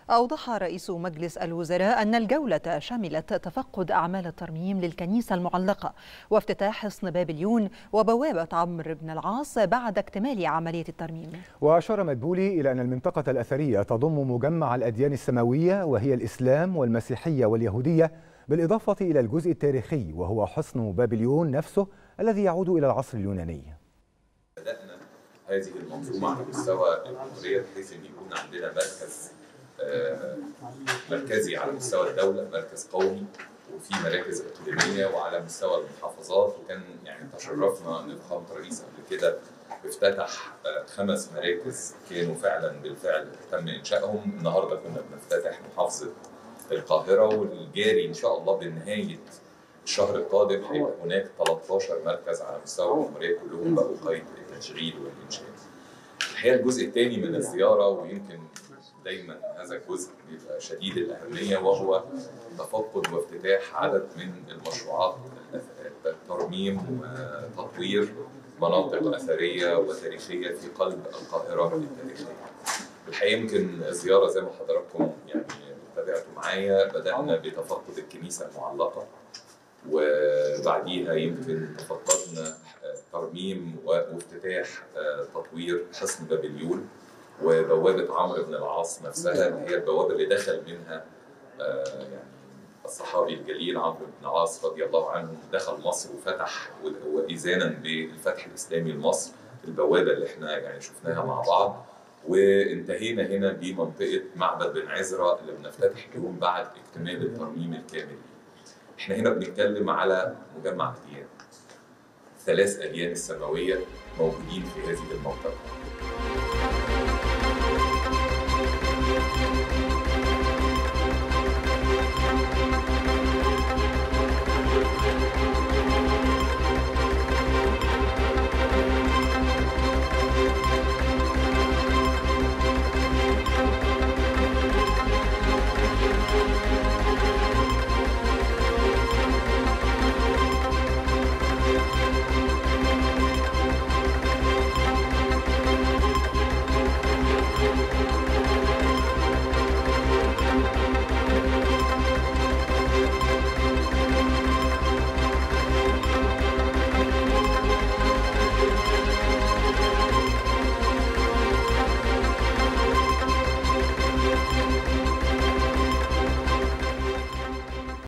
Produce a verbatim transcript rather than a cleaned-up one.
أوضح رئيس مجلس الوزراء أن الجولة شملت تفقد أعمال الترميم للكنيسة المعلقة وافتتاح حصن بابليون وبوابة عمرو بن العاص بعد اكتمال عملية الترميم. وأشار مدبولي إلى أن المنطقة الأثرية تضم مجمع الأديان السماوية وهي الإسلام والمسيحية واليهودية، بالإضافة إلى الجزء التاريخي وهو حصن بابليون نفسه الذي يعود إلى العصر اليوناني. بدأنا هذه المنظومة على مستوى الجمهورية بحيث أن يكون عندنا مركز مركزي على مستوى الدولة، مركز قومي، وفي مراكز إقليمية وعلى مستوى المحافظات. وكان يعني تشرفنا أن فخامة الرئيس قبل كده افتتح خمس مراكز كانوا فعلا بالفعل تم إنشائهم. النهارده كنا بنفتتح محافظة القاهرة، والجاري إن شاء الله بنهاية الشهر القادم هيبقى هناك ثلاثة عشر مركز على مستوى الجمهورية كلهم بقوا قيد التشغيل والإنشاء. الحقيقة الجزء الثاني من الزيارة، ويمكن دايما هذا الجزء بيبقى شديد الأهمية، وهو تفقد وافتتاح عدد من المشروعات ترميم وتطوير مناطق أثرية وتاريخية في قلب القاهرة التاريخية. الحقيقة يمكن الزيارة زي ما حضراتكم يعني تابعتوا معايا، بدأنا بتفقد الكنيسة المعلقة، وبعديها يمكن تفقدنا ترميم وافتتاح تطوير حصن بابليون وبوابة عمرو بن العاص نفسها، اللي هي البوابة اللي دخل منها يعني الصحابي الجليل عمرو بن العاص رضي الله عنه، دخل مصر وفتح وإذانا بالفتح الإسلامي لمصر، البوابة اللي احنا يعني شفناها مع بعض. وانتهينا هنا بمنطقة معبد بن عزرا اللي بنفتتح اليوم بعد اكتمال الترميم الكامل. احنا هنا بنتكلم على مجمع أديان، ثلاث أديان السماوية موجودين في هذه المنطقة.